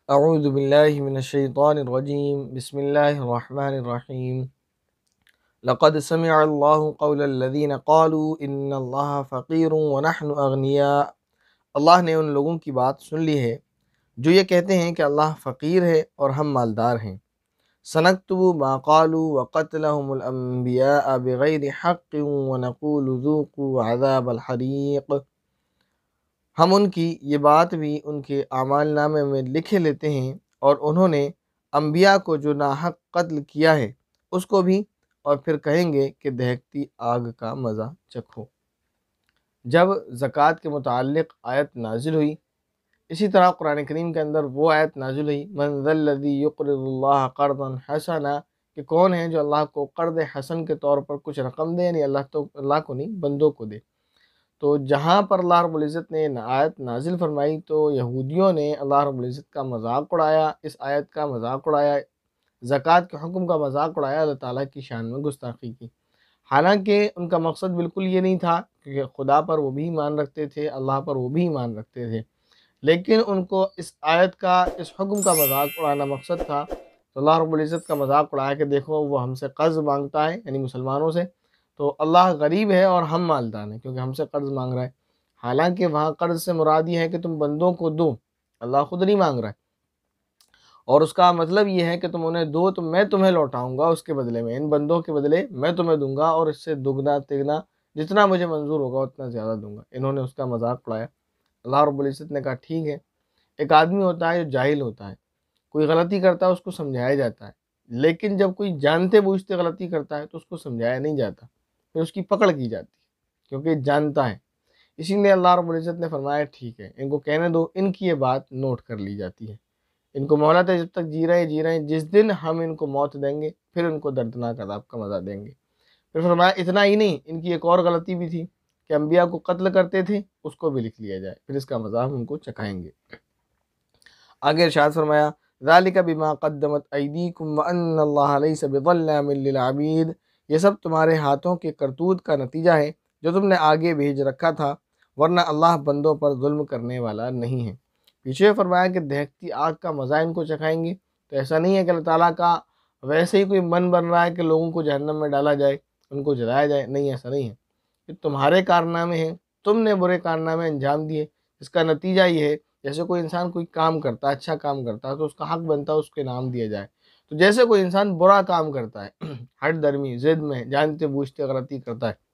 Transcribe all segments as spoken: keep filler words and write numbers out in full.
अऊज़ु बिल्लाहि मिनश्शैतानिर्रजीम बिस्मिल्लाहिर्रहमानिर्रहीम लक़द समिअल्लाहु क़ौलल्लज़ीना क़ालू इन्नल्लाहा फ़क़ीरुन व नहनु अग़निया। अल्लाह ने उन लोगों की बात सुन ली है जो ये कहते हैं कि अल्लाह फ़कीर है और हम मालदार हैं। सनक्तुबु मा क़ालू व क़त्लहुमुल अंबिया बिग़ैरि हक़्क़िन व नक़ूलु ज़ूक़ू अज़ाबल हरीक़। हम उनकी ये बात भी उनके आमालनामे में लिखे लेते हैं और उन्होंने अम्बिया को जो नाहक कत्ल किया है उसको भी, और फिर कहेंगे कि दहकती आग का मज़ा चखो। जब ज़कात के मुताल्लिक़ आयत नाज़िल हुई, इसी तरह कुरान करीम के अंदर वो आयत नाज़िल हुई मन ज़ल्लज़ी युक़रिज़ुल्लाह क़र्ज़न हसना, कि कौन है जो अल्लाह को क़र्ज़ हसन के तौर पर कुछ रकम दे, यानी अल्लाह तो अल्लाह को नहीं बंदों को दे। तो जहाँ पर अल्लाह रब्बुल इज़्ज़त ने आयत नाज़िल फरमाई तो यहूदियों ने अल्लाह रब्बुल इज़्ज़त का मज़ाक उड़ाया, इस आयत का मज़ाक उड़ाया, ज़कात के हुक्म का मज़ाक उड़ाया, अल्लाह ताला की शान में गुस्ताखी की। हालांकि उनका मकसद बिल्कुल ये नहीं था, क्योंकि खुदा पर वो भी ईमान रखते थे, अल्लाह पर वो भी ईमान रखते थे, लेकिन उनको इस आयत का, इस हुक्म का मज़ाक उड़ाना मकसद था। तो अल्लाह रब्बुल इज़्ज़त का मज़ाक उड़ाया कि देखो वो हमसे कर्ज़ मांगता है, यानी मुसलमानों से, तो अल्लाह गरीब है और हम मालदार हैं क्योंकि हमसे कर्ज़ मांग रहा है। हालांकि वहाँ कर्ज़ से मुराद ये है कि तुम बंदों को दो, अल्लाह खुद नहीं मांग रहा है, और उसका मतलब ये है कि तुम उन्हें दो तो मैं तुम्हें लौटाऊंगा उसके बदले में, इन बंदों के बदले मैं तुम्हें दूंगा और इससे दुगना तिगना जितना मुझे मंजूर होगा उतना ज़्यादा दूंगा। इन्होंने उसका मजाक उड़ाया। अल्लाह रब्बुल इज़्ज़त ने कहा ठीक है, एक आदमी होता है जो जाहिल होता है, कोई गलती करता है उसको समझाया जाता है, लेकिन जब कोई जानते बूझते गलती करता है तो उसको समझाया नहीं जाता, फिर उसकी पकड़ की जाती है क्योंकि जानता है। इसीलिए अल्लाह रब्बुल इज़्ज़त ने फरमाया ठीक है, इनको कहने दो, इनकी ये बात नोट कर ली जाती है, इनको मोहलत है जब तक जी रहे जी रहे, जिस दिन हम इनको मौत देंगे फिर उनको दर्दनाक अज़ाब का मज़ा देंगे। फिर फरमाया इतना ही नहीं, इनकी एक और गलती भी थी कि अम्बिया को कत्ल करते थे, उसको भी लिख लिया जाए, फिर इसका मज़ा हम उनको चखाएंगे। आगे इरशाद फरमाया ज़ालिका बिमा क़द्दमत अयदीकुम व अन्नल्लाहा लैसा बिज़ल्लामिन लिल अबीद। ये सब तुम्हारे हाथों के करतूत का नतीजा है जो तुमने आगे भेज रखा था, वरना अल्लाह बंदों पर जुल्म करने वाला नहीं है। पीछे फरमाया कि दहकती आग का मज़ा इनको चखाएंगे, तो ऐसा नहीं है कि अल्लाह ताला का वैसे ही कोई मन बन रहा है कि लोगों को जहन्नम में डाला जाए, उनको जलाया जाए, नहीं, ऐसा नहीं है। ये तुम्हारे कारनामे हैं, तुमने बुरे कारनामे अंजाम दिए, इसका नतीजा ये है। जैसे कोई इंसान कोई काम करता है, अच्छा काम करता है, तो उसका हक बनता है उसके नाम दिया जाए। तो जैसे कोई इंसान बुरा काम करता है हट धर्मी जिद में जानते बूझते गलती करता है,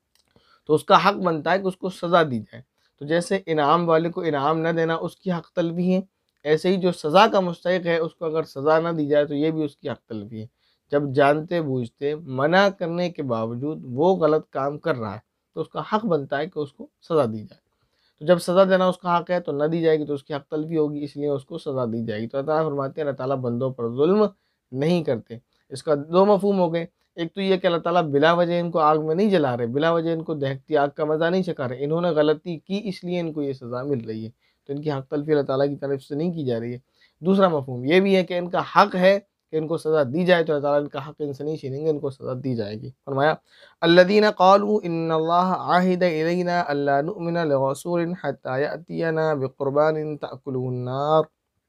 तो उसका हक बनता है कि उसको सज़ा दी जाए। तो जैसे इनाम वाले को इनाम न देना उसकी हक तलबी है, ऐसे ही जो सज़ा का मुस्तहिक है उसको अगर सज़ा ना दी जाए तो ये भी उसकी हक तलबी है। जब जानते बूझते मना करने के बावजूद वो गलत काम कर रहा है तो उसका हक बनता है कि उसको सज़ा दी जाए। तो जब सज़ा देना उसका हक है तो न दी जाएगी तो उसकी हक तलबी होगी, इसलिए उसको सज़ा दी जाएगी। तो अल्लाह ताला फरमाते हैं अल्लाह ताला बंदों पर जुल्म नहीं करते। इसका दो मफ़हूम हो गए, एक तो ये कि अल्लाह ताला बिला वजह इनको आग में नहीं जला रहे, बिला वजह इनको दहकती आग का मज़ा नहीं चखा रहे, इन्होंने गलती की इसलिए इनको ये सज़ा मिल रही है, तो इनकी हक तलफ़ी अल्लाह ताला की तरफ से नहीं की जा रही है। दूसरा मफ़हूम ये भी है कि इनका हक है कि इनको सज़ा दी जाए, तो अल्लाह ताला इनका हक इनसे नहीं छीनेंगे, इनको सज़ा दी जाएगी। फरमाया अल्लज़ीना क़ालू इन्नल्लाहा आहिदा इलैना अल्ला नुअमिना लिरसूलिन हत्ता यअतियना बिक़ुरबानिन तअकुलुहुन नार।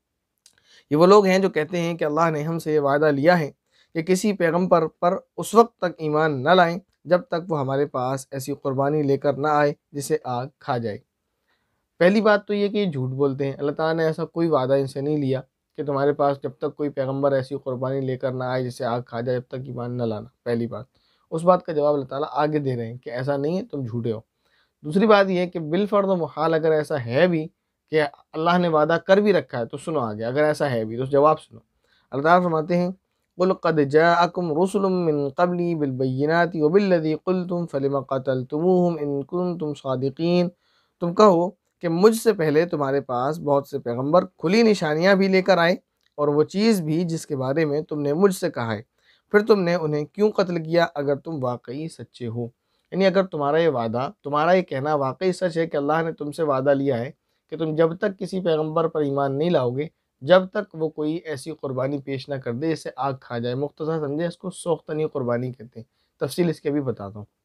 ये वो लोग हैं जो कहते हैं कि अल्लाह ने हमसे ये वादा लिया है कि किसी पैगम्बर पर उस वक्त तक ईमान न लाएं जब तक वो हमारे पास ऐसी कुर्बानी लेकर ना आए जिसे आग खा जाए। पहली बात तो ये कि ये झूठ बोलते हैं, अल्लाह ताला ने ऐसा कोई वादा इनसे नहीं लिया कि तुम्हारे पास जब तक कोई पैगम्बर ऐसी कुर्बानी लेकर ना आए जिसे आग खा जाए जब तक ईमान न लाना। पहली बात, उस बात का जवाब अल्लाह ताला आगे दे रहे हैं कि ऐसा नहीं है, तुम झूठे हो। दूसरी बात ये है कि बिलफ़र्ज़ व मुहाल अगर ऐसा है भी कि अल्लाह ने वादा कर भी रखा है, तो सुनो आगे, अगर ऐसा है भी तो जवाब सुनो। अल्लाह ताला फरमाते हैं कुल क़द जाअकुम रुसुलुम मिन क़ब्ली बिलबय्यिनाति व बिल्लज़ी क़ुल्तुम फ़लिम क़तलतुमूहुम इन कुंतुम सादिक़ीन। तुम कहो कि मुझसे पहले तुम्हारे पास बहुत से पैगंबर खुली निशानियां भी लेकर आए और वो चीज़ भी जिसके बारे में तुमने मुझसे कहा है, फिर तुमने उन्हें क्यों कत्ल किया अगर तुम वाकई सच्चे हो। यानी अगर तुम्हारा ये वादा, तुम्हारा ये कहना वाकई सच है कि अल्लाह ने तुमसे वादा लिया है कि तुम जब तक किसी पैगंबर पर ईमान नहीं लाओगे, जब तक वो कोई ऐसी कुर्बानी पेश ना कर दे जिससे आग खा जाए, मुख्तसर समझे इसको सोख्तनी कुर्बानी कहते हैं, तफसील इसके भी बताता हूँ।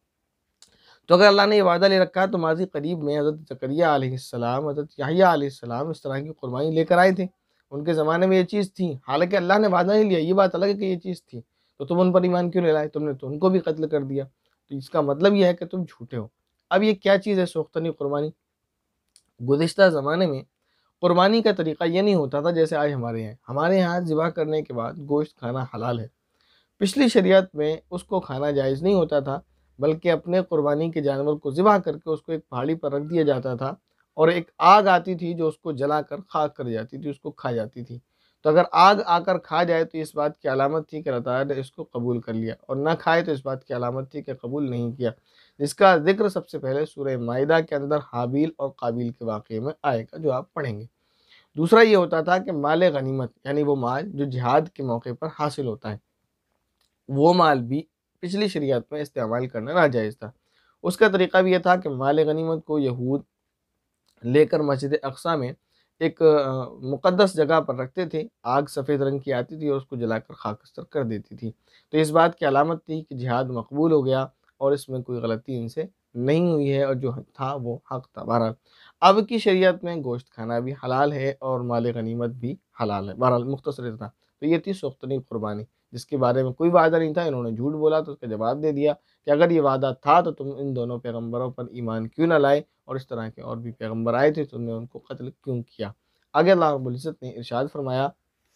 तो अगर अल्लाह ने ये वादा ले रखा है तो माज़ी करीब में हज़रत ज़करिया अलैहिस्सलाम, हज़रत याहया अलैहिस्सलाम इस तरह की कुर्बानी लेकर आए थे, उनके ज़माने में ये चीज़ थी, हालांकि अल्लाह ने वादा नहीं लिया, ये बात अलग है कि ये चीज़ थी, तो तुम उन पर ईमान क्यों नहीं लाए, तुमने तो उनको भी कत्ल कर दिया। तो इसका मतलब ये है कि तुम झूठे हो। अब ये क्या चीज़ है सोख्तनी कुर्बानी? गुज़िश्ता ज़माने में कुर्बानी का तरीक़ा ये नहीं होता था जैसे आज हमारे यहाँ। हमारे यहाँ ज़िबा करने के बाद गोश्त खाना हलाल है। पिछली शरीयत में उसको खाना जायज़ नहीं होता था, बल्कि अपने कुर्बानी के जानवर को ज़िबा करके उसको एक पहाड़ी पर रख दिया जाता था और एक आग आती थी जो उसको जलाकर खाक कर जाती थी, उसको खा जाती थी। तो अगर आग आकर खा जाए तो इस बात की अलामत थी कि अल्लाह ताला ने इसको कबूल कर लिया, और ना खाए तो इस बात की अलामत थी कि कबूल नहीं किया। जिसका ज़िक्र सबसे पहले सूरह माइदा के अंदर हाबील और काबिल के वाक़ये में आएगा, जो आप पढ़ेंगे। दूसरा ये होता था कि माल गनीमत, यानी वो माल जो जिहाद के मौके पर हासिल होता है, वो माल भी पिछली शरीयत में इस्तेमाल करना नाजायज़ था। उसका तरीक़ा भी ये था कि माल गनीमत को यहूद लेकर मस्जिद अक़सा में एक अ, मुक़द्दस जगह पर रखते थे। आग सफ़ेद रंग की आती थी और उसको जलाकर खाकस्तर कर देती थी। तो इस बात की अलामत थी कि जिहाद मकबूल हो गया और इसमें कोई गलती इनसे नहीं हुई है और जो था वो हक़ था। बहरहाल अब की शरीयत में गोश्त खाना भी हलाल है और माल गनीमत भी हलाल है। बहरहाल मुख्तसर इतना। तो ये थी सुख्तनी कुर्बानी, जिसके बारे में कोई वादा नहीं था, इन्होंने झूठ बोला तो उसका जवाब दे दिया कि अगर ये वादा था तो तुम इन दोनों पैगम्बरों पर ईमान क्यों ना लाए, और इस तरह के और भी पैगम्बर आए थे, तुमने उनको कत्ल क्यों किया। आगे अल्लाह रब्बुल इज़्ज़त ने इरशाद फरमाया,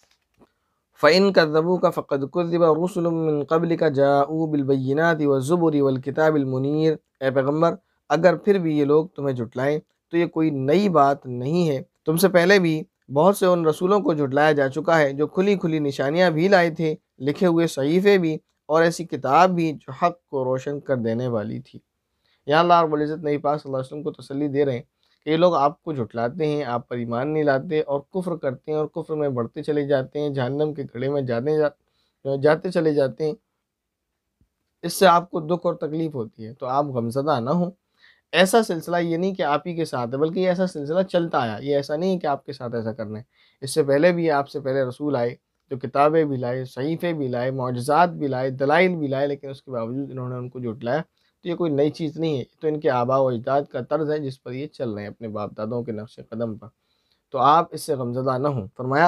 फ़इन कज़्ज़बूका फ़क़द कुज़्ज़िबा रुसुलुम मिन क़ब्लिका जाऊ बिलबय्यिनाति वज़्ज़ुबुरि वलकिताबिल मुनीर। ए पैगम्बर, अगर फिर भी ये लोग तुम्हें झुटलाएं तो ये कोई नई बात नहीं है, तुमसे पहले भी बहुत से उन रसूलों को झुटलाया जा चुका है जो खुली खुली निशानियाँ भी लाए थे, लिखे हुए सहीफ़े भी और ऐसी किताब भी जो हक़ को रोशन कर देने वाली थी। यहाँ अल्लाह रब्बुल इज़्ज़त नबी पाक सल्लल्लाहु अलैहि वसल्लम को तसल्ली दे रहे हैं कि ये लोग आपको झुटलाते हैं, आप पर ईमान नहीं लाते और कुफ्र करते हैं और कुफ्र में बढ़ते चले जाते हैं, जहन्नम के गड्ढे में जाने जा, जाते चले जाते हैं। इससे आपको दुख और तकलीफ़ होती है, तो आप गमज़दा ना हो। ऐसा सिलसिला ये नहीं कि आप ही के साथ है, बल्कि ये ऐसा सिलसिला चलता आया। ये ऐसा नहीं है कि आपके साथ ऐसा करना है। इससे पहले भी आपसे पहले रसूल आए, जो किताबें भी लाए, सहीफ़े भी लाए, मौजज़ात भी लाए, दलाइल भी लाए, लेकिन उसके बावजूद इन्होंने उनको झुटलाया। तो ये कोई नई चीज़ नहीं है, ये तो इनके आबा व अजदाद का तर्ज़ है जिस पर ये चल रहे हैं, अपने बाप-दादाओं के नक्श कदम पर। तो आप इससे गमज़दा ना हों। फरमाया,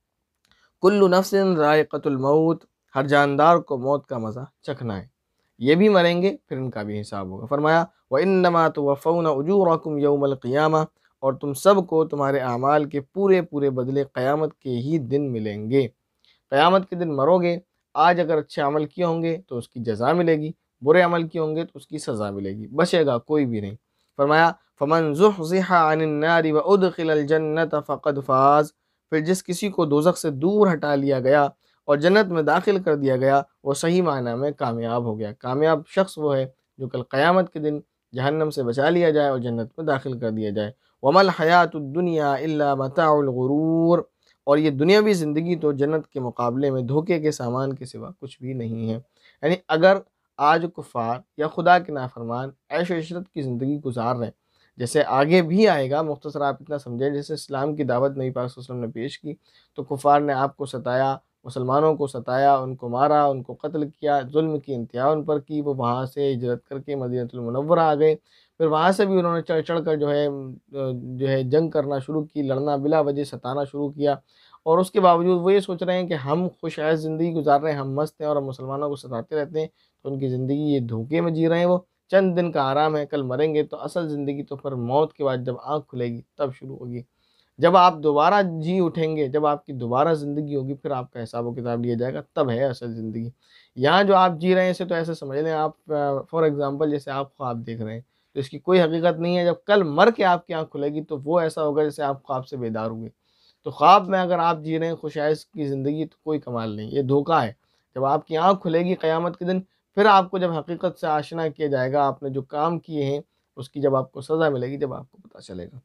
कुल्लु नफ्सिन ज़ाइक़तुल मौत, हर जानदार को मौत का मज़ा चखना है। ये भी मरेंगे, फिर इनका भी हिसाब होगा। फरमाया, व इन्नमा तुवफ़्फ़ौना उजूरकुम यौमल क़ियामा, और तुम सबको तुम्हारे अमाल के पूरे पूरे बदले क़यामत के ही दिन मिलेंगे। क़यामत के दिन मरोगे। आज अगर अच्छे अमल किए होंगे तो उसकी जज़ा मिलेगी, बुरे अमल किए होंगे तो उसकी सज़ा मिलेगी, बचेगा कोई भी नहीं। फरमाया, फ़मन ज़ुहज़िहा अनिन नारि व उदख़िलल जन्नत फ़क़द फ़ाज़, फिर जिस किसी को दोज़ख से दूर हटा लिया गया और जन्नत में दाखिल कर दिया गया, वो सही मायने में कामयाब हो गया। कामयाब शख्स वो है जो कल क़यामत के दिन जहन्नम से बचा लिया जाए और जन्नत में दाखिल कर दिया जाए। वमल हयातुद दुनिया इल्ला मताउल गुरूर, और ये दुनियावी ज़िंदगी तो जन्नत के मुकाबले में धोखे के सामान के सिवा कुछ भी नहीं है। यानी अगर आज कुफ़ार या खुदा के नाफरमान ऐश व इशरत की ज़िंदगी गुजार रहे हैं, जैसे आगे भी आएगा, मुख्तसर आप इतना समझें, जैसे इस्लाम की दावत नबी पाक सल्लल्लाहु अलैहि वसल्लम ने पेश की तो कुफ़ार ने आपको सताया, मुसलमानों को सताया, उनको मारा, उनको कत्ल किया, ज़ुल्म की इंतहा उन पर की। वो वहाँ से हिजरत करके मदीनतुल मुनव्वरा आ गए। फिर वहाँ से भी उन्होंने चढ़ चढ़ कर जो है जो है जंग करना शुरू की, लड़ना, बिला वजह सताना शुरू किया। और उसके बावजूद वो ये सोच रहे हैं कि हम खुश ऐश ज़िंदगी गुजार रहे हैं, हम मस्त हैं और हम मुसलमानों को सताते रहते हैं, तो उनकी ज़िंदगी ये धोखे में जी रहे हैं। वो चंद दिन का आराम है, कल मरेंगे, तो असल ज़िंदगी तो फिर मौत के बाद जब आँख खुलेगी तब शुरू होगी। जब आप दोबारा जी उठेंगे, जब आपकी दोबारा ज़िंदगी होगी, फिर आपका हिसाब-किताब लिया जाएगा, तब है असल ज़िंदगी। यहाँ जो आप जी रहे हैं, इसे तो ऐसे समझ लें आप, फॉर एग्ज़ाम्पल जैसे आप ख्वाब देख रहे हैं, तो इसकी कोई हकीकत नहीं है। जब कल मर के आपकी आँख खुलेगी तो वो ऐसा होगा जैसे आप ख्वाब से बेदार हुए। तो ख्वाब में अगर आप जी रहे हैं खुशहाइश की ज़िंदगी, तो कोई कमाल नहीं, ये धोखा है। जब आपकी आँख खुलेगी क़यामत के दिन, फिर आपको जब हकीकत से आशना किया जाएगा, आपने जो काम किए हैं उसकी जब आपको सज़ा मिलेगी, जब आपको पता चलेगा।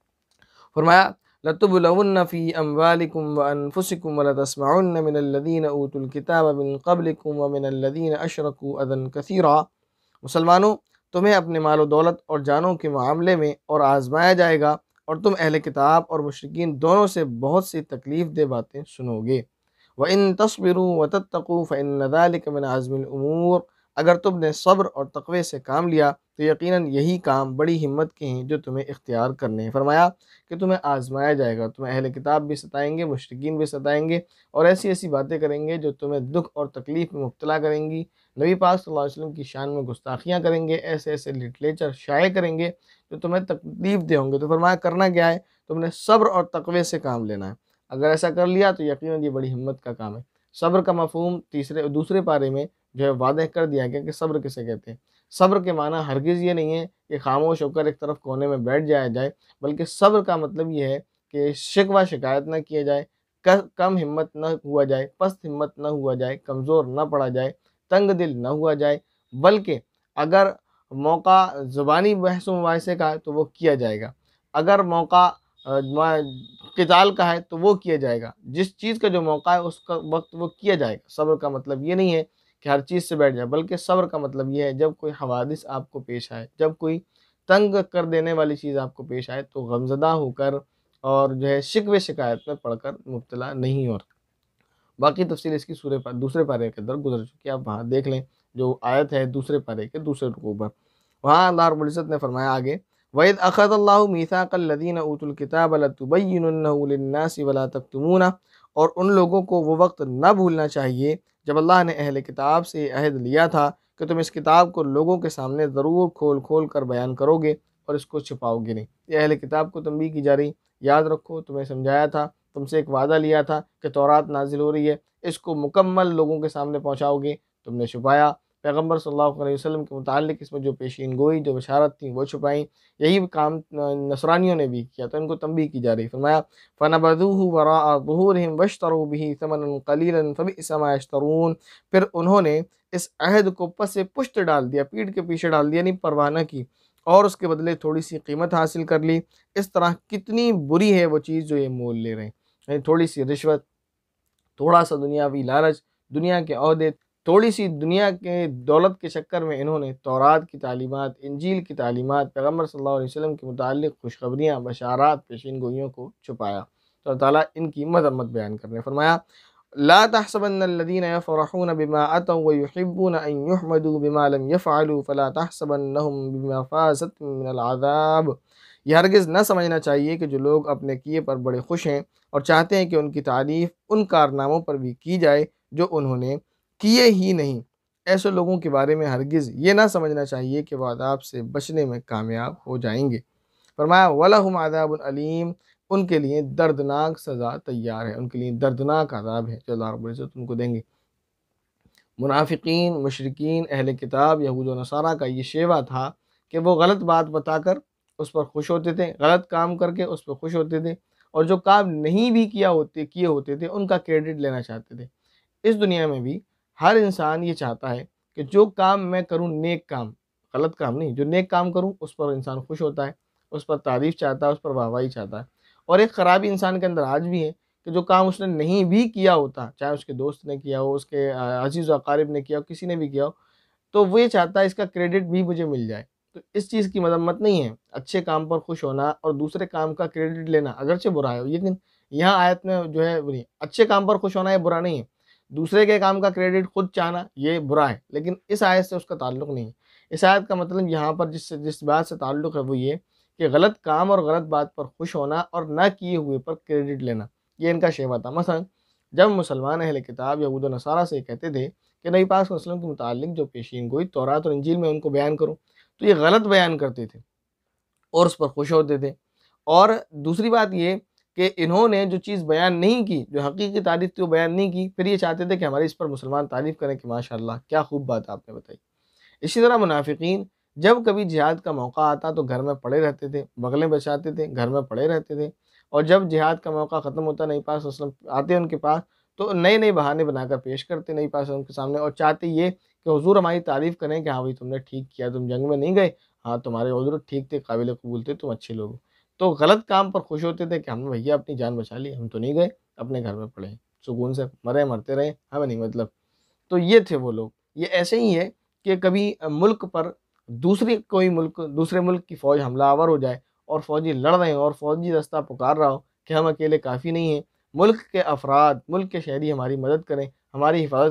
फरमाया, लतुबलवुन्ना फ़ी अम्वालिकुम व अनफुसिकुम व लतस्मउन्ना मिनल लज़ीना ऊतुल किताब मिन क़ब्लिकुम व मिनल लज़ीना अशरकू अज़न कसीरा। मुसलमानों, तुम्हें अपने मालो दौलत और जानों के मामले में और आज़माया जाएगा, और तुम अहले किताब और मुशरिकीन दोनों से बहुत सी तकलीफ़ दे बातें सुनोगे। व इन तस्बिरू व तत्तक़ू फ़इन्न ज़ालिका मिन अज़्मिल उमूर, अगर तुमने सब्र और तक़वे से काम लिया तो यकीनन यही काम बड़ी हिम्मत के हैं जो तुम्हें इख्तियार करने हैं। फरमाया कि तुम्हें आज़माया जाएगा, तुम्हें अहले किताब भी सताएँगे, मुशरिकीन भी सताएँगे और ऐसी-ऐसी बातें करेंगे जो तुम्हें दुःख और तकलीफ़ में मुब्तला करेंगी। नबी पाक सल्लल्लाहु अलैहि वसल्लम की शान में गुस्ताखियाँ करेंगे, ऐसे-ऐसे लिटरेचर शाये करेंगे जो तुम्हें तकलीफ़ दे होंगे। तो फरमाया करना क्या है? तुमने सब्र और तक़वे से काम लेना है। अगर ऐसा कर लिया तो यकीनन ये बड़ी हिम्मत का काम है। सब्र का मफ़हूम तीसरे दूसरे पारे में जो है वाज़ेह कर दिया गया कि सब्र किसे कहते हैं। सब्र के माना हरगिज़ ये नहीं है कि खामोश होकर एक तरफ कोने में बैठ जाया जाए, बल्कि सब्र का मतलब ये है कि शिकवा शिकायत ना किया जाए, क कम हिम्मत ना हुआ जाए, पस्त हिम्मत ना हुआ जाए, कमज़ोर ना पड़ा जाए, तंग दिल ना हुआ जाए, बल्कि अगर मौका ज़ुबानी बहस-ओ-मुबाहिसे का है तो वो किया जाएगा। अगर मौका अ, म क़िताल का है तो वो किया जाएगा। जिस चीज़ का जो मौका है उसका वक़्त वो किया जाएगा। सब्र का मतलब ये नहीं है कि हर चीज़ से बैठ जाए, बल्कि सब्र का मतलब ये है जब कोई हवादिस आपको पेश आए, जब कोई तंग कर देने वाली चीज़ आपको पेश आए तो गमज़दा होकर और जो है शिकवे शिकायत में पड़कर मुब्तला नहीं हो। बाकी तफ़सील इसकी सूरे पा दूसरे पारे के अंदर गुज़र चुकी है, आप वहाँ देख लें, जो आयत है दूसरे पारे के दूसरे रुकू पर। वहाँ अल्लाह रब्बुल इज़्ज़त ने फरमाया आगे, वइज़ अख़ज़ल्लाहु मीसाक़ल लज़ीना ऊतुल किताब लतुबय्यिनुन्नहु लिन्नासि वला तक्तुमूना, और उन लोगों को वो वक़्त ना भूलना चाहिए जब अल्लाह ने अहले किताब से अहद लिया था कि तुम इस किताब को लोगों के सामने ज़रूर खोल-खोल कर बयान करोगे और इसको छुपाओगे नहीं। ये अहले किताब को तंबीह की जा रही, याद रखो तुम्हें समझाया था, तुमसे एक वादा लिया था कि तौरात नाज़िल हो रही है, इसको मुकम्मल लोगों के सामने पहुँचाओगे, तुमने छुपाया। पैगम्बर सल्लल्लाहु अलैहि वसल्लम के मुताल्लिक़ इसमें जो पेशीन गोई, जो बशारत थी वो छुपाई। यही काम न नसरानियों ने भी किया, तो इनको तंबीह की जा रही। फरमाया फ़नबज़ूहु वराअ ज़ुहूरिहिम वश्तरू बिही समनन क़लीलन फ़बिअस मा यश्तरून। फिर उन्होंने इस अहद को पस पुश्त डाल दिया, पीठ के पीछे डाल दिया, यानी परवाह न की और उसके बदले थोड़ी-सी कीमत हासिल कर ली। इस तरह कितनी बुरी है वो चीज़ जो ये मोल ले रहे हैं। यानी थोड़ी-सी रिश्वत, थोड़ा-सा दुनियावी लालच, दुनिया के ओहदे, थोड़ी-सी दुनिया के दौलत के चक्कर में इन्होंने तौरात की तालीमात, इंजील की तालीमात, पैगम्बर सल्लल्लाहु अलैहि वसल्लम के मुताल्लिक़ खुशखबरियाँ, बशारात, पेशीन गोइयों को छुपाया। तो अल्लाह ताला इनकी मज़म्मत बयान कर रहे हैं। फरमाया ला तहसबन्नल्लज़ीना यफ़रहून बिमा अतौ व युहिब्बून अन युहमदू बिमा लम यफ़अलू फ़ला तहसबन्नहुम बिमफ़ाज़तिन मिनल अज़ाब। ये हरगिज़ न समझना चाहिए कि जो लोग अपने किए पर बड़े खुश हैं और चाहते हैं कि उनकी तारीफ़ उन कारनामों पर भी की जाए जो उन्होंने किए ही नहीं। ऐसे लोगों के बारे में हरगिज़ ये ना समझना चाहिए कि वो अज़ाब से बचने में कामयाब हो जाएँगे। फरमाया वलहुम अज़ाबुन अलीम, उनके लिए दर्दनाक सज़ा तैयार है, उनके लिए दर्दनाक अज़ाब है जो अल्लाह रब्बुल इज़्ज़त उनको देंगे। मुनाफ़िकीन, मुशरिकीन, अहले किताब, यहूद व नसारा का ये शेवा था कि वो गलत बात बताकर उस पर खुश होते थे, गलत काम करके उस पर खुश होते थे और जो काम नहीं भी किया होते किए होते थे उनका क्रेडिट लेना चाहते थे। इस दुनिया में भी हर इंसान ये चाहता है कि जो काम मैं करूँ नेक काम, गलत काम नहीं, जो नेक काम करूँ उस पर इंसान खुश होता है, उस पर तारीफ़ चाहता है, उस पर वाहवाही चाहता है। और एक ख़राबी इंसान के अंदर आज भी है कि जो काम उसने नहीं भी किया होता, चाहे उसके दोस्त ने किया हो, उसके अ, अज़ीज़ व अक़ारिब ने किया हो, किसी ने भी किया हो, तो वो ये चाहता है इसका क्रेडिट भी मुझे मिल जाए। तो इस चीज़ की मज़म्मत नहीं है, अच्छे काम पर खुश होना और दूसरे काम का क्रेडिट लेना अगरचे बुरा है, लेकिन यहाँ आयत में जो है वो नहीं, अच्छे काम पर खुश होना ये बुरा नहीं है। दूसरे के काम का क्रेडिट खुद चाहना ये बुरा है, लेकिन इस आयत से उसका ताल्लुक़ नहीं है। इस आयत का मतलब यहाँ पर जिस जिस बात से ताल्लुक़ है वो ये कि गलत काम और गलत बात पर खुश होना और ना किए हुए पर क्रेडिट लेना, ये इनका शेवा था। मसलन जब मुसलमान अहले किताब यहूद व नसारा से कहते थे कि नबी पाक सल्लल्लाहु अलैहि वसल्लम के मुताल्लिक़ जो पेशीन गोई तौरात और इंजील में उनको बयान करो, तो ये गलत बयान करते थे और उस पर खुश होते थे। और दूसरी बात ये कि इन्होंने जो चीज़ बयान नहीं की, जो हकीकी तारीफ़ थी वो बयान नहीं की, फिर ये चाहते थे कि हमारी इस पर मुसलमान तारीफ़ करें कि माशाअल्लाह क्या खूब बात आपने बताई। इसी तरह मुनाफ़िकीन जब कभी जिहाद का मौका आता तो घर में पड़े रहते थे, बगलें बचाते थे, घर में पड़े रहते थे और जब जिहाद का मौका ख़त्म होता नबी पाक सल्लल्लाहु अलैहि वसल्लम आते उनके पास तो नए-नए बहाने बनाकर पेश करते नबी पाक उनके सामने और चाहते ये कि हुज़ूर हमारी तारीफ़ करें कि हाँ भाई तुमने ठीक किया, तुम जंग में नहीं गए, हाँ तुम्हारे उज़्र ठीक थे, काबिल कबूल थे, तुम अच्छे लोग हो। तो गलत काम पर खुश होते थे कि हमने भैया अपनी जान बचा ली, हम तो नहीं गए, अपने घर में पड़े हैं, सुकून से मरे मरते रहे, हमें नहीं मतलब। तो ये थे वो लोग। ये ऐसे ही है कि कभी अ, मुल्क पर दूसरी कोई मुल्क दूसरे मुल्क की फ़ौज हमलावर हो जाए और फ़ौजी लड़ रहे हों और फ़ौजी दस्ता पुकार रहा हो कि हम अकेले काफ़ी नहीं हैं, मुल्क के अफ़राद, मुल्क के शहरी हमारी मदद करें, हमारी हिफ़ाज़त करें,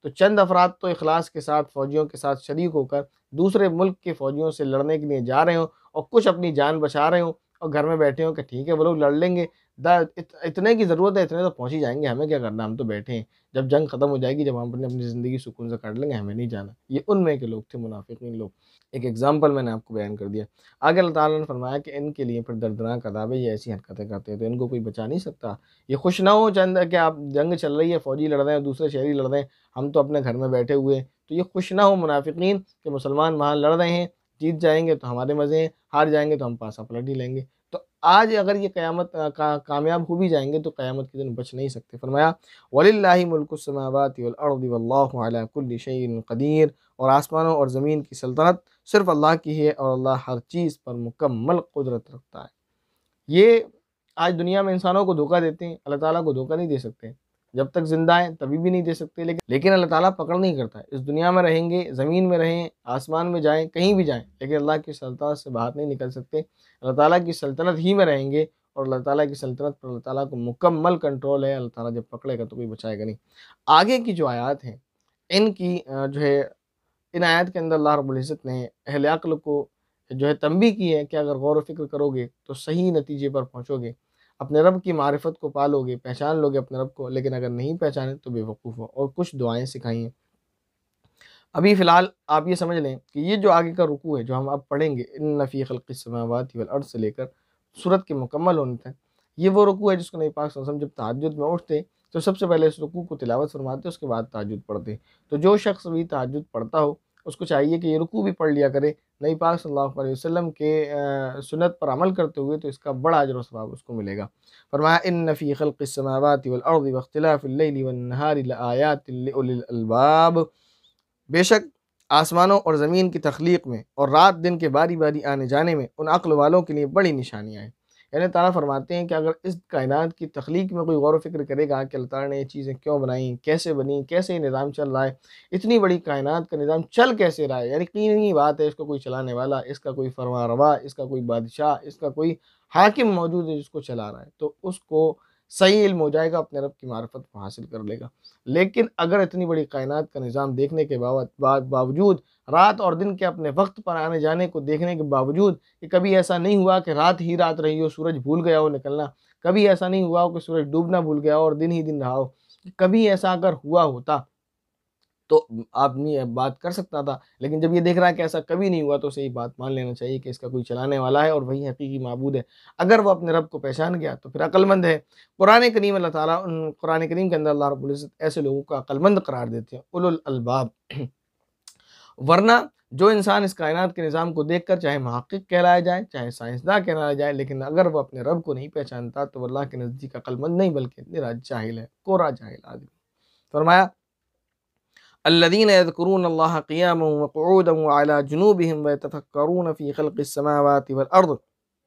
तो चंद अफराद तो इखलास के साथ फ़ौजियों के साथ शरीक होकर दूसरे मुल्क के फ़ौजियों से लड़ने के लिए जा रहे हों और कुछ अपनी जान बचा रहे हों और घर में बैठे हों कि ठीक है वो लोग लड़ लेंगे, द इत इतने की ज़रूरत है, इतने तो पहुँच ही जाएँगे, हमें क्या करना, हम तो बैठे हैं। जब जंग ख़त्म हो जाएगी, जब हम अपनी अपनी ज़िंदगी सुकून से काट लेंगे, हमें नहीं जाना। ये उनमें के लोग थे, मुनाफ़िकीन लोग। एक एग्ज़ाम्पल मैंने आपको बयान कर दिया। आगे अल्लाह ताला ने फरमाया कि इनके लिए फिर दर्दनाक अज़ाब है, ये ऐसी हरकतें करते हैं, तो इनको कोई बचा नहीं सकता। ये खुश ना हो चंद कि आप जंग चल रही है, फ़ौजी लड़ रहे हैं, दूसरे शहरी लड़ रहे हैं, हम तो अपने घर में बैठे हुए हैं। तो ये खुश ना हो मुनाफ़िकीन कि मुसलमान वहाँ लड़ रहे हैं, जीत जाएँगे तो हमारे मज़े हैं, हार जाएँगे तो हम पासा पलट ही लेंगे। तो आज अगर ये क़यामत अ, का कामयाब हो भी जाएँगे तो क़यामत के दिन बच नहीं सकते। फरमाया वलिल्लाहि मुल्कुस समावाति वल अर्दि वल्लाहु अला कुल्लि शैइन क़दीर, और आसमानों और ज़मीन की सल्तनत सिर्फ़ अल्लाह की है और अल्लाह हर चीज़ पर मुकम्मल क़ुदरत रखता है। ये आज दुनिया में इंसानों को धोखा देते हैं, अल्लाह ताला को धोखा नहीं दे सकते। जब तक ज़िंदा हैं तभी भी नहीं दे सकते, लेकिन लेकिन अल्लाह ताला पकड़ नहीं करता है। इस दुनिया में रहेंगे, ज़मीन में रहें, आसमान में जाएँ, कहीं भी जाएँ, लेकिन अल्लाह की सल्तनत से बाहर नहीं निकल सकते। अल्लाह ताला की सल्तनत ही में रहेंगे और अल्लाह ताला की सल्तनत पर अल्लाह ताला को मुकम्मल कंट्रोल है। अल्लाह ताला जब पकड़ेगा तो कोई बचाएगा नहीं। आगे की जो आयत हैं, इनकी अ, जो है इन आयत के अंदर अल्लाह रब्बुल इज़्ज़त ने अहले अक्ल को जो है तंबीह की है कि अगर गौर व फ़िक्र करोगे तो सही नतीजे पर पहुँचोगे। अपने रब की मारिफत को पालोगे, पहचान लोगे अपने रब को, लेकिन अगर नहीं पहचाने तो बेवकूफ़ हो। और कुछ दुआएँ सिखाई हैं। अभी फ़िलहाल आप ये समझ लें कि ये जो आगे का रुकू है, जो हम अब पढ़ेंगे, इन्न फ़ी ख़ल्क़िस समावाति वल अर्ज़ से लेकर सूरत के मुकम्मल होने तक, ये वो रुकू है जिसको नबी पाक सल्लल्लाहु अलैहि वसल्लम जब तहज्जुद में उठते तो सबसे पहले इस रुकू को तिलावत फ़रमाते, उसके बाद तहज्जुद पढ़ते। तो जो शख्स भी तहज्जुद पढ़ता हो, उसको चाहिए कि ये रुकू भी पढ़ लिया करे नबी पाक सल्लल्लाहु अलैहि वसल्लम के अ, सुन्नत पर अमल करते हुए, तो इसका बड़ा अजर व सवाब उसको मिलेगा। फरमाया इन्न फ़ी ख़ल्क़िस समावाति वल अर्ज़ि वख्तिलाफ़िल लैलि वन नहारि लआयातिन लिउलिल अलबाब, बेशक आसमानों और ज़मीन की तख्लीक में और रात दिन के बारी बारी आने जाने में उन अक्ल वालों के लिए बड़ी निशानियाँ हैं। यानी ताला फरमाते हैं कि अगर इस कायनात की तख्लीक में कोई गौर व फ़िक्र करेगा कि अल्लाह ताला ने ये चीज़ें क्यों बनाई, कैसे बनी, कैसे ये निज़ाम चल रहा है, इतनी बड़ी कायनात का निज़ाम चल कैसे रहा है, यानी यकीनी बात है इसको कोई चलाने वाला, इसका कोई फरमारवा, इसका कोई बादशाह, इसका कोई हाकिम मौजूद है जिसको चला रहा है, तो उसको सही इल्म हो जाएगा, अपने रब की मारिफत को हासिल कर लेगा। लेकिन अगर इतनी बड़ी कायनात का निज़ाम देखने के बावत बा बावजूद, रात और दिन के अपने वक़्त पर आने जाने को देखने के बावजूद, कि कभी ऐसा नहीं हुआ कि रात ही रात रही हो, सूरज भूल गया हो निकलना, कभी ऐसा नहीं हुआ हो कि सूरज डूबना भूल गया हो और दिन ही दिन रहा हो, कभी ऐसा अगर हुआ होता तो आदमी ये बात कर सकता था, लेकिन जब ये देख रहा है कि ऐसा कभी नहीं हुआ तो उसे ये बात मान लेना चाहिए कि इसका कोई चलाने वाला है और वही हकीकी माबूद है। अगर वो अपने रब को पहचान गया तो फिर अक्लमंद है। कुरान करीम अल्लाह ताला उन कुरान करीम के अंदर अल्लाह रब्बुल इज़्ज़त ऐसे लोगों को अक्लमंद करार देते हैं, उलुल अलबाब। वरना जो इंसान इस कायनात के निज़ाम को देखकर चाहे मुहक्किक कहलाया जाए, चाहे साइंसदान कहलाया जाए, लेकिन अगर वो अपने रब को नहीं पहचानता तो वो अल्लाह के नज़दीक अक्लमंद नहीं बल्कि निरा जाहिल है, कोरा जाहिल आदमी। फरमाया अल्लज़ीना यज़कुरून अल्लाह क़ियामन व क़ुऊदन व अला जुनूबिहिम व यतफ़क्करून फ़ी ख़ल्क़िस समावाति वल अर्ज़,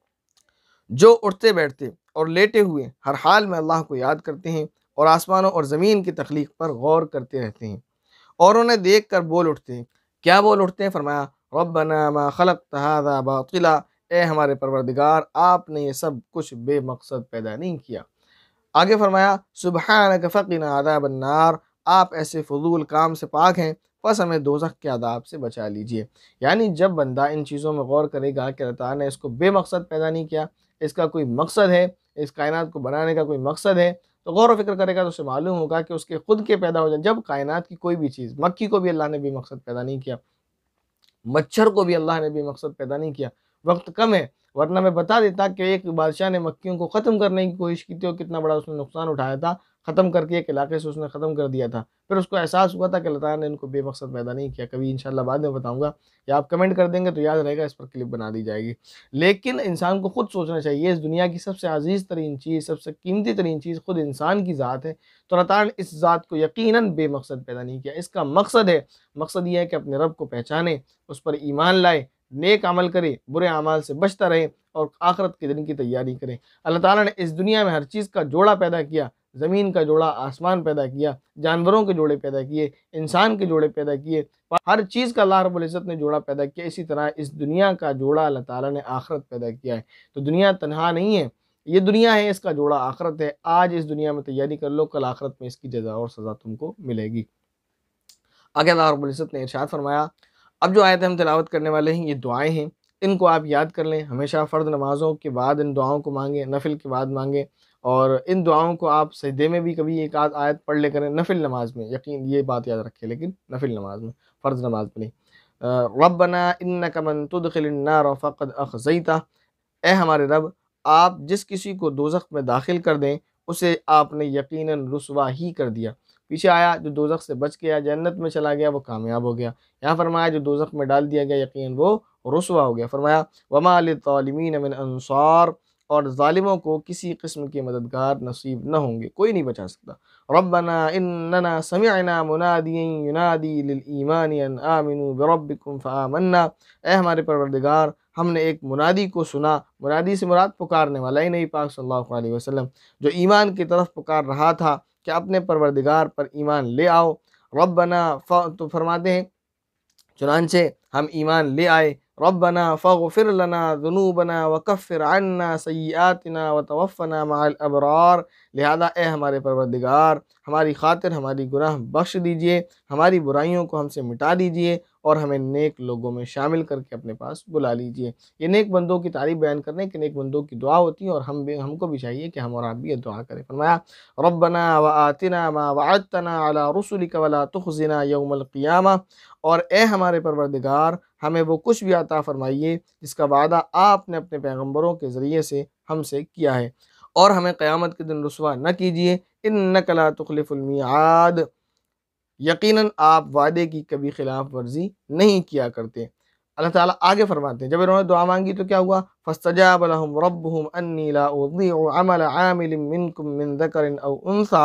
जो उठते बैठते और लेटे हुए हर हाल में अल्लाह को याद करते हैं और आसमानों और ज़मीन की तख्लीक पर गौर करते रहते हैं और उन्हें देख कर बोल उठते हैं। क्या बोल उठते हैं? फरमाया रब्बना मा खलक़्त हाज़ा बातिला, ए हमारे परवरदिगार आपने ये सब कुछ बेमकसद पैदा नहीं किया। आगे फरमाया सुब्हानक फ़क़िना अज़ाबन्नार, आप ऐसे फ़ुज़ूल काम से पाक हैं, बस हमें दोज़ख के अज़ाब से बचा लीजिए। यानी जब बंदा इन चीज़ों में गौर करेगा कि अल्लाह ताला ने इसको बेमकसद पैदा नहीं किया, इसका कोई मकसद है, इस कायनात को बनाने का कोई मकसद है, तो गौर व फ़िक्र करेगा तो उसे मालूम होगा कि उसके खुद के पैदा हो जाए। जब कायनात की कोई भी चीज़, मक्खी को भी अल्लाह ने बेमकसद पैदा नहीं किया, मच्छर को भी अल्लाह ने बेमकसद पैदा नहीं किया। वक़्त कम है, वरना मैं बता देता कि एक बादशाह ने मक्खियों को ख़त्म करने की कोशिश की थी और कितना बड़ा उसने नुकसान उठाया था, ख़त्म करके एक इलाके से उसने ख़त्म कर दिया था। फिर उसको एहसास हुआ था कि अल्लाह ताला ने इनको बेमकसद पैदा नहीं किया। कभी इंशाअल्लाह बाद में बताऊँगा, या आप कमेंट कर देंगे तो याद रहेगा, इस पर क्लिप बना दी जाएगी। लेकिन इंसान को खुद सोचना चाहिए, इस दुनिया की सबसे अज़ीज़ तरीन चीज़, सबसे कीमती तरीन चीज़ खुद इंसान की ज़ात है, तो अल्लाह ताला ने इस ज़ात को यकीनन बेमकसद पैदा नहीं किया। इसका मकसद है, मकसद ये है कि अपने रब को पहचाने, उस पर ईमान लाए, नेक अमल करे, बुरे अमाल से बचता रहे और आखिरत के दिन की तैयारी करे। अल्लाह ताला ने इस दुनिया में हर चीज़ का जोड़ा पैदा किया, ज़मीन का जोड़ा, आसमान पैदा किया, जानवरों के जोड़े पैदा किए, इंसान के जोड़े पैदा किए, हर चीज़ का अल्लाह रब्बुल इज़्ज़त ने जोड़ा पैदा किया। इसी तरह इस दुनिया का जोड़ा अल्लाह ताला ने आखिरत पैदा किया है। तो दुनिया तन्हा नहीं है, ये दुनिया है, इसका जोड़ा आखिरत है। आज इस दुनिया में तैयारी कर लो, कल आखिरत में इसकी जज़ा और सज़ा तुमको मिलेगी। आगे अल्लाह रब्बुल इज़्ज़त ने इरशाद फरमाया, अब जो आयतें हम तिलावत करने वाले हैं ये दुआएँ हैं, इनको आप याद कर लें, हमेशा फ़र्ज़ नमाज़ों के बाद इन दुआओं को माँगें, नफ़िल के बाद माँगें और इन दुआओं को आप सजदे में भी कभी एक आध आयत पढ़ ले करें, नफ़िल नमाज़ में, यकीन ये बात याद रखें लेकिन नफ़िल नमाज़ में, फ़र्ज़ नमाज़ में नहीं। अ, रब्बना इन्नका मन तुदखिलिन नार फ़क़द अख़ज़ैता, ए हमारे रब, आप जिस किसी को दोज़ख में दाखिल कर दें, उसे आपने यकीनन रुसवा ही कर दिया। पीछे आया जो दोज़ख से बच गया, जन्नत में चला गया, वो कामयाब हो गया। यहाँ फरमाया जो दोज़ख में डाल दिया गया, यकीनन वो रुसवा हो गया। फरमाया वमा लिज़्ज़ालिमीन मिन अंसार, और ज़ालिमों को किसी किस्म के मददगार नसीब न होंगे, कोई नहीं बचा सकता। रब्बना इन्नना समिअना मुनादियन युनादी लिल ईमानि अन आमिनू बिरब्बिकुम फ़आमन्ना, ए हमारे परवरदिगार, हमने एक मुनादी को सुना, मुनादी से मुराद पुकारने वाला ही नबी पाक सल्लल्लाहु अलैहि वसल्लम, जो ईमान की तरफ पुकार रहा था कि अपने परवरदिगार पर ईमान ले आओ। रब्बना फ तो फरमाते हैं चुनांचे हम ईमान ले आए। रब्बना फ़ग़फ़िर लना ज़ुनूबना वकफ़िर अन्ना सय्यिआतिना वतवफ़्फ़ना मअल अबरार, लिहाजा ए हमारे परवरदिगार, हमारी खातिर हमारी गुनाह बख्श दीजिए, हमारी बुराइयों को हमसे मिटा दीजिए और हमें नेक लोगों में शामिल करके अपने पास बुला लीजिए। ये नेक बंदों की तारीफ़ बयान करने कि नेक बंदों की दुआ होती है और हम भी हमको भी चाहिए कि हम और आप भी ये दुआ करें। फरमाया रब्बना व आतिना मा वअदतना अला रुसुलिक वला तुख़ज़िना यौमल क़ियामा, और ए हमारे परवरदिगार, हमें वो कुछ भी अता फ़रमाइए जिसका वादा आपने अपने पैगम्बरों के ज़रिए से हमसे किया है, और हमें क़यामत के दिन रुसवा न कीजिए। इन्नका ला तुख़्लिफ़ुल मिआद, यकीनन आप वादे की कभी खिलाफ वर्जी नहीं किया करते। अल्लाह ताला आगे फरमाते हैं, जब इन्होंने दुआ मांगी तो क्या हुआ, फस्तजाब लहुम रब्बुहुम अन्नी ला उज़ीअु अमल आमिलिन मिनकुम मिन ज़करिन औ उन्सा,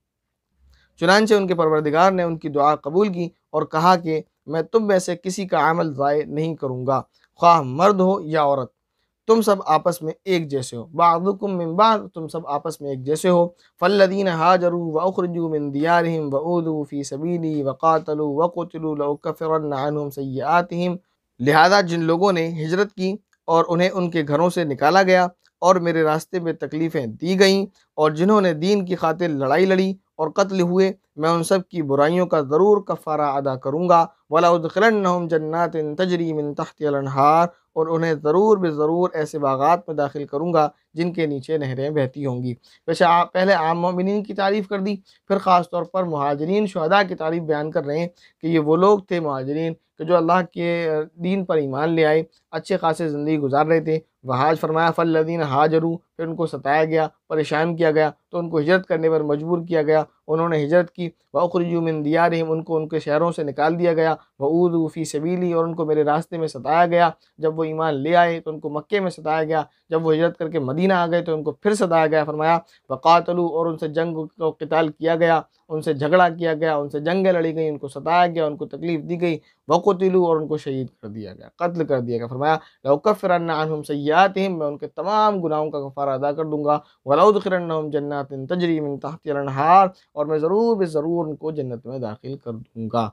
चुनांचे उनके परवरदिगार ने उनकी दुआ कबूल की और कहा कि मैं तुम में से किसी का अमल ज़ाय नहीं करूँगा, ख्वाह मर्द हो या औरत, तुम सब आपस में एक जैसे हो। बादुकुम मिन बाद, तुम सब आपस में एक जैसे हो। फल्लदीना हाजरू व उखरिजू मिन दियारिहिम व ऊदू फी सबीली व क़ातलू व क़ुतिलू लउकफ़िरन्ना अन्हुम सय्यिआतिहिम, लिहाजा जिन लोगों ने हिजरत की और उन्हें उनके घरों से निकाला गया और मेरे रास्ते में तकलीफ़ें दी गईं, और जिन्होंने दीन की खातिर लड़ाई लड़ी और कत्ल हुए, मैं उन सब की बुराइयों का ज़रूर कफ़ारा अदा करूँगा। वला उदखिलन्नहुम जन्नातिन तजरी मिन तहतिहल अनहार, और उन्हें ज़रूर बेज़रूर ऐसे बागात में दाखिल करूँगा जिनके नीचे नहरें बहती होंगी। वैसे आप पहले आम मोमिनीन की तारीफ़ कर दी, फिर ख़ास तौर पर मुहाजिरीन शुहदा की तारीफ़ बयान कर रहे हैं कि ये वो लोग थे मुहाजिरीन कि जो अल्लाह के दीन पर ईमान ले आए, अच्छे खासे ज़िंदगी गुजार रहे थे। वहाज फरमाया फल्लदीना हाजरू, फिर उनको सताया गया, परेशान किया गया, तो उनको हिजरत करने पर मजबूर किया गया, उन्होंने हिजरत की। व उखरिजू मिन दियारिहिम, उनको उनके शहरों से निकाल दिया गया। व ऊज़ू फ़ी सबीली, और उनको मेरे रास्ते में सताया गया। जब वो ईमान ले आए तो उनको मक्के में सताया गया, जब वो हिजरत करके मदीना आ गए तो उनको फिर सताया गया। फरमाया वक़ातलू, और उनसे जंग को क़िताल किया गया, उनसे झगड़ा किया गया, उनसे जंगें लड़ी गई, उनको सताया गया, उनको तकलीफ़ दी गई। वक़ुतिलू, और उनको शहीद कर दिया गया, कत्ल कर दिया गया। फरमाया लउकफ़िरन्ना अन्हुम सय्यिआतिहिम, मैं उनके तमाम गुनाहों का कफ़ारा अदा कर दूँगा। वलउदखिलन्नहुम जन्नातिन तजरी मिन तहतिहल अनहार, और मैं ज़रूर बेज़रूर उनको जन्नत में दाखिल कर दूँगा।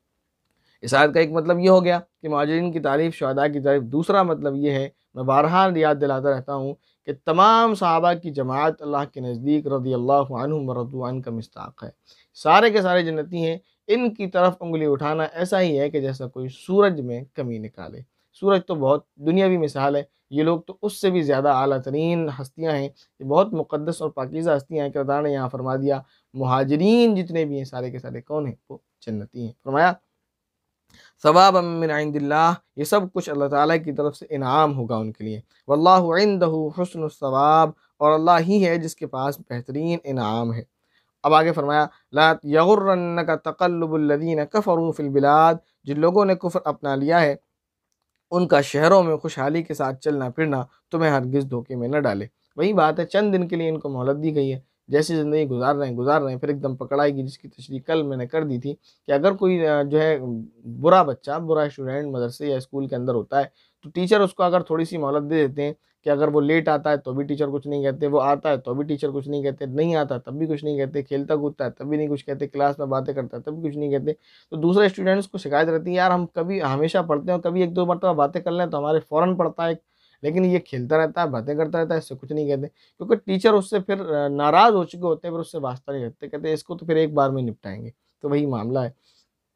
इस आयत का एक मतलब ये हो गया कि मुहाजिरीन की तारीफ़, शुहदा की तारीफ़। दूसरा मतलब ये है, मैं बारहा याद दिलाता रहता हूँ कि तमाम सहाबा की जमात अल्लाह के नज़दीक रज़ियल्लाहु अन्हुम व रज़ू अन का मिस्ताक़ है। सारे के सारे जन्नती हैं। इनकी तरफ उँगली उठाना ऐसा ही है कि जैसा कोई सूरज में कमी निकाले। सूरज तो बहुत दुनियावी मिसाल है, ये लोग तो उससे भी ज़्यादा आला तरीन हस्तियाँ हैं। ये बहुत मुक़द्दस और पाकीज़ा हस्तियाँ हैं कि अल्लाह ने यहाँ फरमा दिया मुहाजिरीन जितने भी हैं सारे के सारे कौन हैं? वो जन्नती हैं। फरमाया सवाबम मिन इंदिल्लाह, ये सब कुछ अल्लाह ताला की तरफ से इनाम होगा उनके लिए। वल्लाहु इंदहु हुस्नुस सवाब, और अल्लाह ही है जिसके पास बेहतरीन इनाम है। अब आगे फरमाया ला यगुर्रन्नका तक़ल्लुबुल लज़ीना कफ़रू फ़िल बिलाद, जिन लोगों ने कुफ्र अपना लिया है उनका शहरों में खुशहाली के साथ चलना फिरना तुम्हें हरगिज़ धोखे में न डाले। वही बात है, चंद दिन के लिए इनको मोहलत दी गई है, जैसी ज़िंदगी गुजार रहे हैं गुजार रहे हैं, फिर एकदम पकड़ आएगी, जिसकी तशरीह कल मैंने कर दी थी कि अगर कोई अ, जो है बुरा बच्चा, बुरा स्टूडेंट मदरसे या स्कूल के अंदर होता है, तो टीचर उसको अगर थोड़ी सी मोहलत दे देते हैं कि अगर वो लेट आता है तो भी टीचर कुछ नहीं कहते, वो आता है तो भी टीचर कुछ नहीं कहते, नहीं आता तब भी कुछ नहीं कहते, खेलता कूदता है तब भी नहीं कुछ कहते, क्लास में बातें करता है तब भी कुछ नहीं कहते। तो दूसरे स्टूडेंट्स को शिकायत रहती है, यार हम कभी हमेशा पढ़ते हैं, कभी एक दो मरतबा बातें कर लें तो हमारे फ़ौरन पढ़ता है, लेकिन ये खेलता रहता है, बातें करता रहता है, इससे कुछ नहीं कहते। क्योंकि टीचर उससे फिर अ, नाराज़ हो चुके होते हैं, फिर उससे वास्ता नहीं रखते, कहते हैं इसको तो फिर एक बार में निपटाएँगे। तो वही मामला है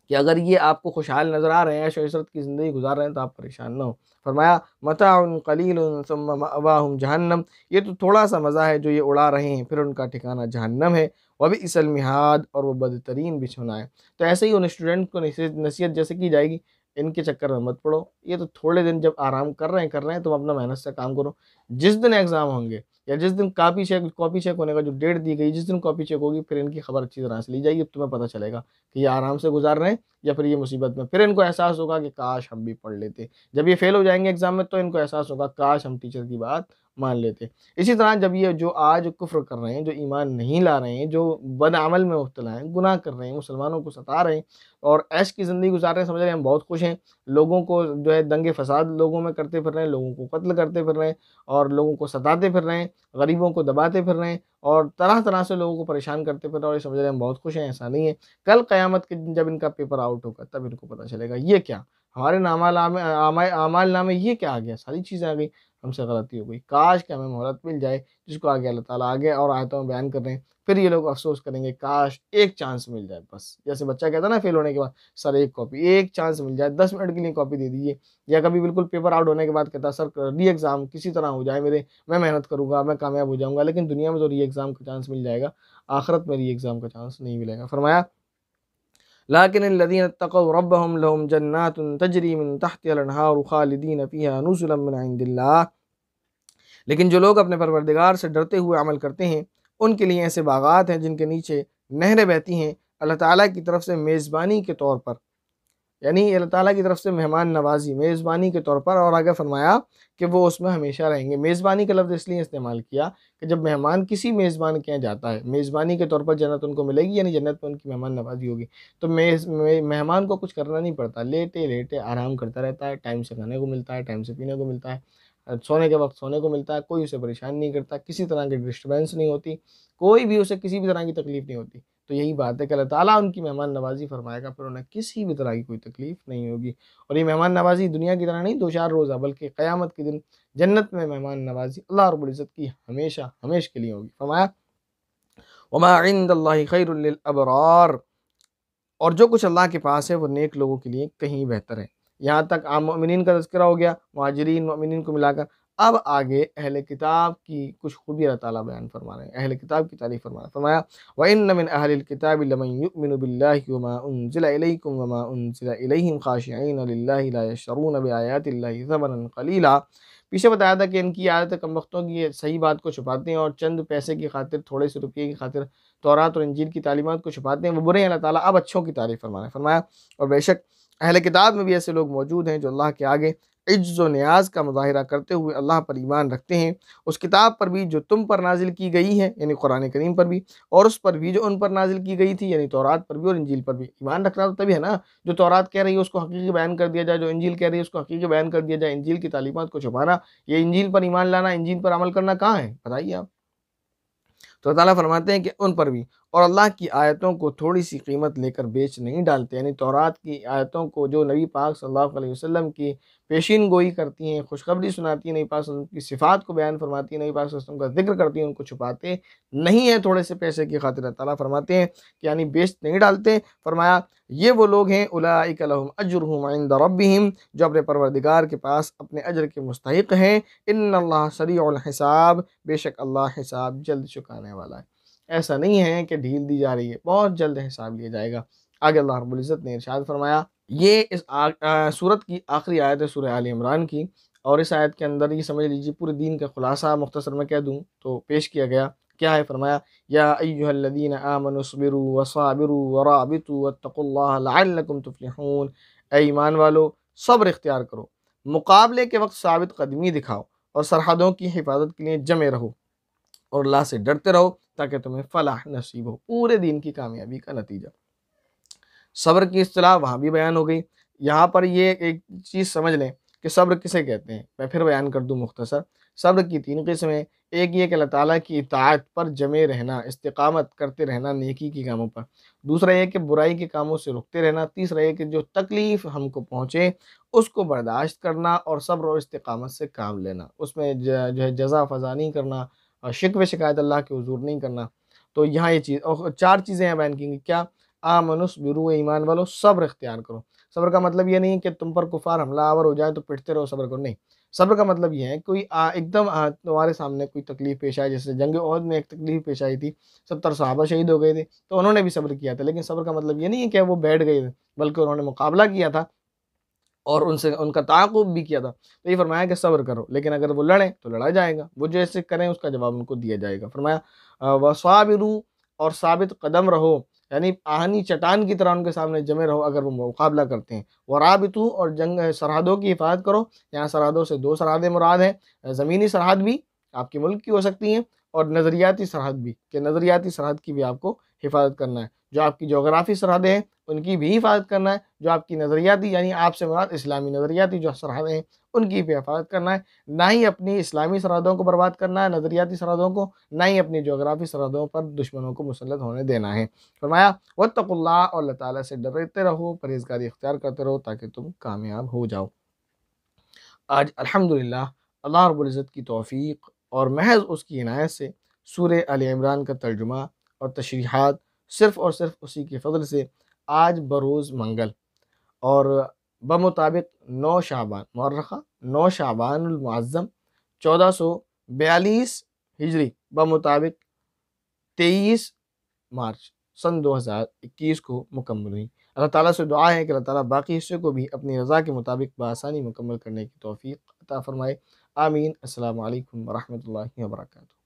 कि अगर ये आपको खुशहाल नज़र आ रहे हैं, ऐशो इशरत की ज़िंदगी गुजार रहे हैं, तो आप परेशान ना हो। फरमाया मताउन कलीलुन सुम्मा मअवाहुम जहन्नम, ये तो थोड़ा सा मज़ा है जो ये उड़ा रहे हैं, फिर उनका ठिकाना जहन्नम है। वबिअसल मिहाद, और वो बदतरीन बिछौना है। तो ऐसे ही उन स्टूडेंट को नसीहत नसीहत जैसे की जाएगी, इनके चक्कर में मत पड़ो, ये तो थोड़े दिन जब आराम कर रहे हैं कर रहे हैं, तुम अपना मेहनत से काम करो। जिस दिन एग्ज़ाम होंगे या जिस दिन कॉपी चेक कॉपी चेक होने का जो डेट दी गई, जिस दिन कॉपी चेक होगी, फिर इनकी खबर अच्छी तरह से ली जाएगी, तुम्हें पता चलेगा कि ये आराम से गुजार रहे हैं या फिर ये मुसीबत में। फिर इनको एहसास होगा कि काश हम भी पढ़ लेते। जब ये फेल हो जाएंगे एग्जाम में, तो इनको एहसास होगा काश हम टीचर की बात मान लेते। इसी तरह जब ये जो आज कुफ्र कर रहे हैं, जो ईमान नहीं ला रहे हैं, जो बद अमल में मुब्तला हैं, गुनाह कर रहे हैं, मुसलमानों को सता रहे हैं और ऐश की ज़िंदगी गुजार रहे हैं, समझ रहे हैं हम बहुत खुश हैं, लोगों को जो है दंगे फसाद लोगों में करते फिर रहे हैं, लोगों को कत्ल करते फिर रहे हैं और लोगों को सताते फिर रहे हैं, गरीबों को दबाते फिर रहे हैं और तरह तरह से लोगों को परेशान करते फिर रहे हैं, और ये समझ रहे हैं हम बहुत खुश हैं। ऐसा नहीं है। कल क़यामत के दिन जब इनका पेपर आउट होगा, तब इनको पता चलेगा ये क्या, हमारे नामाल आमे आमाय आमाल नामे ये क्या आ गया, सारी चीज़ें आ गई, हमसे गलती हो गई। काश कि हमें मोहलत मिल जाए, जिसको आगे अल्लाह ताला आगे और आयतों में बयान कर रहे हैं। फिर ये लोग अफ़सोस करेंगे काश एक चांस मिल जाए बस। जैसे बच्चा कहता है ना फेल होने के बाद, सर एक कॉपी, एक चांस मिल जाए, दस मिनट के लिए कॉपी दे दीजिए। या कभी बिल्कुल पेपर आउट होने के बाद कहता है सर री एग्ज़ाम किसी तरह हो जाए मेरे, मैं मेहनत करूँगा, मैं कामयाब हो जाऊँगा। लेकिन दुनिया में तो री एग्ज़ाम का चांस मिल जाएगा, आखिरत में री एग्ज़ाम का चांस नहीं मिलेगा। फरमाया लाकिनल्लज़ीना इत्तक़व रब्बहुम लहुम जन्नातुन तजरी मिन तहतिहल अनहारु खालिदीन फ़ीहा नुज़ुलन मिन इंदिल्लाह, लेकिन जो लोग अपने परवरदिगार से डरते हुए अमल करते हैं, उनके लिए ऐसे बागात हैं जिनके नीचे नहरें बहती हैं अल्लाह ताला की तरफ से मेज़बानी के तौर पर। यानी अल्लाह ताला की तरफ से मेहमान नवाज़ी मेज़बानी के तौर पर, और आगे फरमाया कि वो उसमें हमेशा रहेंगे। मेज़बानी का लफ्ज़ इसलिए इस्तेमाल किया कि जब मेहमान किसी मेज़बान के यहाँ जाता है, मेज़बानी के तौर पर जन्नत उनको मिलेगी, यानी जन्नत में उनकी मेहमान नवाज़ी होगी। तो मेज़ में मेहमान को कुछ करना नहीं पड़ता, लेटे-लेटे आराम करता रहता है, टाइम से खाने को मिलता है, टाइम से पीने को मिलता है, अ, सोने के वक़्त सोने को मिलता है, कोई उसे परेशान नहीं करता, किसी तरह की डिस्टर्बेंस नहीं होती, कोई भी उसे किसी भी तरह की तकलीफ़ नहीं होती। तो यही बात है कि अल्लाह ताला उनकी मेहमान नवाज़ी फ़रमाएगा, फिर उन्हें किसी भी तरह की कोई तकलीफ़ नहीं होगी। और ये मेहमान नवाज़ी दुनिया की तरह नहीं दो चार रोज़ा, बल्कि क़यामत के दिन जन्नत में मेहमान नवाज़ी अल्लाह रब्बुल इज़्ज़त की हमेशा हमेशा के लिए होगी। फ़रमाया वमा इंदल्लाहि खैरुल लिल अबरार, और जो कुछ अल्लाह के पास है वो नेक लोगों के लिए कहीं बेहतर है। यहाँ तक आम मोमिनीन का तज़किरा हो गया, मुहाजिरीन मोमिनीन को मिलाकर। अब आगे अहले किताब की कुछ खूबी अल्लाह ताला बयान फरमा रहे हैं, अहले किताब की तारीफ़ फरमा रहे हैं। फरमाया व इन्न मिन अहलिल किताबि लमन युमिनु बिल्लाहि वमा उनज़िला इलैकुम वमा उनज़िला इलैहिम खाशिईन लिल्लाहि ला यशतरून बिआयातिल्लाहि थमनन क़लीला। पीछे बताया था कि इनकी आदत कमबख्तों की ये सही बात को छुपाते हैं और चंद पैसे की खातिर, थोड़े से रुपये की खातिर तौरात और इंजील की तालीमात को छुपाते हैं, वो बुरे हैं। अल्लाह ताला अब अच्छों की तारीफ़ फरमा रहे हैं। फरमाया और बेशक अहले किताब में भी ऐसे लोग मौजूद हैं जो अल्लाह के आगे इज्ज़ व नियाज़ का मुज़ाहिरा करते हुए अल्लाह पर ईमान रखते हैं, उस किताब पर भी जो तुम पर नाज़िल की गई है, यानी कुरान करीम पर भी, और उस पर भी जो उन पर नाज़िल की गई थी, यानी तौरात पर भी और इंजील पर भी। ईमान रखना तो तभी है ना, जो तौरात कह रही है उसको हकीकी बयान कर दिया जाए, जो इंजील कह रही है उसको हकीकी बयान कर दिया जाए। इंजील की तालीमात को छुपाना, ये इंजील पर ईमान लाना, इंजील पर अमल करना कहाँ है, बताइए आप। तो ताला फरमाते हैं कि उन पर भी, और अल्लाह की आयतों को थोड़ी सी कीमत लेकर बेच नहीं डालते, यानी तौरात की आयतों को जो नबी पाक सल्लल्लाहु अलैहि वसल्लम की पेशीन गोई करती हैं, खुशखबरी सुनाती हैं, नबी पाक सल्लल्लाहु अलैहि वसल्लम की सिफ़ात को बयान फरमाती हैं, नबी पाक सल्लल्लाहु अलैहि वसल्लम का ज़िक्र करती हैं, उनको छुपाते नहीं है थोड़े से पैसे की खातिर। अल्लाह ताला फरमाते हैं कि यानी बेच नहीं डालते। फरमाया ये वो लोग हैं उलाइका लहुम अज्रुहुम इंद रब्बिहिम, जो अपने परवरदिगार के पास अपने अजर के मुस्तहिक हैं। इन्नल्लाह सरीउल हिसाब, बेशक अल्लाह हिसाब जल्द चुकाने वाला है। ऐसा नहीं है कि ढील दी जा रही है, बहुत जल्द हिसाब लिया जाएगा। आगे अल्लाह रब्बुल इज़्ज़त ने इरशाद फरमाया, ये इस आ, आ, सूरत की आखिरी आयत है सूरह आल इमरान की, और इस आयत के अंदर ये समझ लीजिए पूरे दीन का खुलासा मुख्तसर में कह दूँ तो पेश किया गया। क्या है? फरमाया या अय्युहल्लज़ीना आमनुस्बिरु वसाबिरु वराबितु वत्तकुल्लाह लअल्लकुम तुफ्लिहून, ए ईमान वालो सब्र इख्तियार करो, मुकाबले के वक्त साबित कदमी दिखाओ और सरहदों की हिफाजत के लिए जमे रहो और अल्लाह से डरते रहो ताकि तुम्हें फलाह नसीब हो, पूरे दिन की कामयाबी का नतीजा। सब्र की इस्तिलाह वहाँ भी बयान हो गई। यहाँ पर ये एक चीज़ समझ लें कि सब्र किसे कहते हैं, मैं फिर बयान कर दूँ मुख्तसर। सब्र की तीन किस्में, एक ये कि अल्लाह ताला की इताअत पर जमे रहना, इस्तिकामत करते रहना नेकी के कामों पर। दूसरा ये कि बुराई के कामों से रुकते रहना। तीसरा ये कि जो तकलीफ़ हमको पहुँचे उसको बर्दाश्त करना और सब्र और इस्तिकामत से काम लेना। उसमें ज जो है जज़ा फ़ज़ा नहीं करना और शिकवे शिकायत अल्लाह के हुज़ूर नहीं करना। तो यहाँ ये चीज़ और चार चीज़ें हैं बयान की गई। क्या? आमनुस्बिरू, ईमान वालों सब्र इख्तियार करो। सब्र का मतलब ये नहीं है कि तुम पर कुफ़ार हमलावर हो जाए तो पिटते रहो, सब्र करो, नहीं। सब्र का मतलब ये है कोई अ, एकदम अ, तुम्हारे सामने कोई तकलीफ़ पेश आए, जैसे जंग ओहद में एक तकलीफ़ पेश आई थी, सत्तर सहाबा शहीद हो गए थे, तो उन्होंने भी सब्र किया था। लेकिन सब्र का मतलब ये नहीं है कि वो बैठ गए थे, बल्कि उन्होंने मुकाबला किया था और उनसे उनका ताक़ुब भी किया था। तो ये फरमाया कि सब्र करो, लेकिन अगर वो लड़ें तो लड़ा जाएगा, वो जैसे करें उसका जवाब उनको दिया जाएगा। फरमाया अ, वसाबिरू, और साबित कदम रहो, यानी आहनी चट्टान की तरह उनके सामने जमे रहो अगर वो मुकाबला करते हैं। वराबितू, और जंग सरहदों की हिफाज़त करो। यहाँ सरहदों से दो सरहदें मुराद हैं, ज़मीनी सरहद भी आपके मुल्क की हो सकती हैं और नज़रियाती सरहद भी, कि नज़रियाती सरहद की भी आपको हिफाज़त करना है। जो आपकी जोग्राफ़ी सरहदें हैं उनकी भी हिफाज़त करना है, जो आपकी नज़रियाती यानी आपसे मुराद इस्लामी नज़रियाती जो सरहदें हैं उनकी भी हिफाज़त करना है। ना ही अपनी इस्लामी सरहदों को बर्बाद करना है, नज़रियाती सरहदों को, ना ही अपनी जोग्राफ़ी सरहदों पर दुश्मनों को मुसल्लत होने देना है। फरमाया वत्तकुल्लाह, और अल्लाह ताला से डरते रहो, परहेज़गारी इख्तियार करते रहो ताकि तुम कामयाब हो जाओ। आज अल्हम्दुलिल्लाह अल्लाह रब्बुल इज़्ज़त की तौफ़ीक़ और महज़ उसकी इनायत से सूरह आल इमरान का तर्जुमा और तशरीहात सिर्फ़ और सिर्फ़ उसी के फ़ज़ल से आज बरोज़ मंगल और बमुताबिक नौ शाबान मुअर्रख़ा नौ शाबानुल मुअज़्ज़म चौदह सौ बयालीस हिजरी बमुताबिक तेईस मार्च सन दो हज़ार इक्कीस को मुकम्मल हुई। अल्लाह ताला से दुआ है कि अल्लाह ताला बाकी हिस्से को भी अपनी रज़ा के मुताबिक बआसानी मुकम्मल करने की तौफ़ीक़ अता फ़रमाए। आमीन। अस्सलामु अलैकुम व रहमतुल्लाहि व बरकातुहू।